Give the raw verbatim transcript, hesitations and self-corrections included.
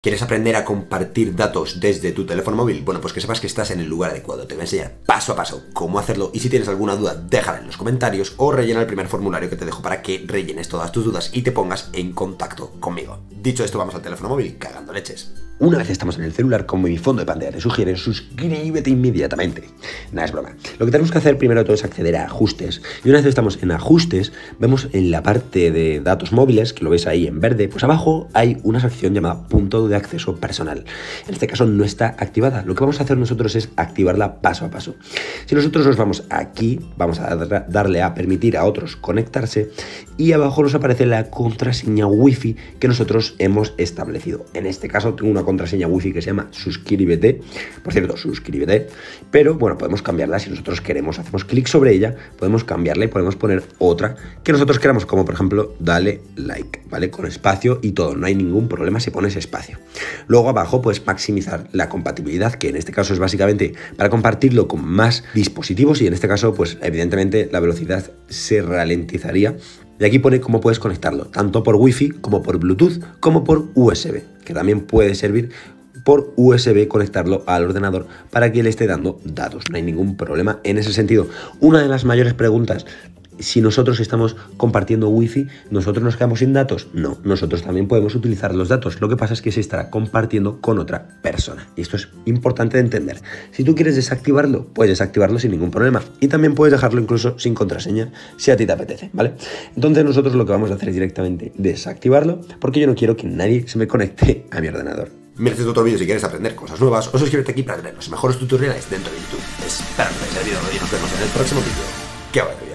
¿Quieres aprender a compartir datos desde tu teléfono móvil? Bueno, pues que sepas que estás en el lugar adecuado. Te voy a enseñar paso a paso cómo hacerlo y si tienes alguna duda, déjala en los comentarios o rellena el primer formulario que te dejo para que rellenes todas tus dudas y te pongas en contacto conmigo. Dicho esto, vamos al teléfono móvil, cagando leches. Una vez estamos en el celular, como mi fondo de pantalla te sugiere, suscríbete inmediatamente. Nada, es broma. Lo que tenemos que hacer primero de todo es acceder a ajustes. Y una vez estamos en ajustes, vemos en la parte de datos móviles, que lo ves ahí en verde, pues abajo hay una sección llamada punto de acceso personal. En este caso no está activada. Lo que vamos a hacer nosotros es activarla paso a paso. Si nosotros nos vamos aquí, vamos a darle a permitir a otros conectarse y abajo nos aparece la contraseña wifi que nosotros hemos establecido. En este caso tengo una contraseña wifi que se llama suscríbete. Por cierto, suscríbete. Pero bueno, podemos cambiarla si nosotros queremos. Hacemos clic sobre ella, podemos cambiarla y podemos poner otra que nosotros queramos, como por ejemplo, dale like, ¿vale? Con espacio y todo. No hay ningún problema si pones espacio. Luego abajo puedes maximizar la compatibilidad, que en este caso es básicamente para compartirlo con más dispositivos y en este caso pues evidentemente la velocidad se ralentizaría. Y aquí pone cómo puedes conectarlo, tanto por Wi-Fi como por Bluetooth como por U S B, que también puede servir por U S B conectarlo al ordenador para que le esté dando datos. No hay ningún problema en ese sentido. Una de las mayores preguntas: si nosotros estamos compartiendo Wi-Fi, ¿nosotros nos quedamos sin datos? No, nosotros también podemos utilizar los datos. Lo que pasa es que se estará compartiendo con otra persona. Y esto es importante de entender. Si tú quieres desactivarlo, puedes desactivarlo sin ningún problema. Y también puedes dejarlo incluso sin contraseña, si a ti te apetece, ¿vale? Entonces nosotros lo que vamos a hacer es directamente desactivarlo, porque yo no quiero que nadie se me conecte a mi ordenador. Mereces otro vídeo si quieres aprender cosas nuevas o suscríbete aquí para tener los mejores tutoriales dentro de YouTube. Espero que te haya servido y nos vemos en el próximo vídeo. ¡Que vaya bien!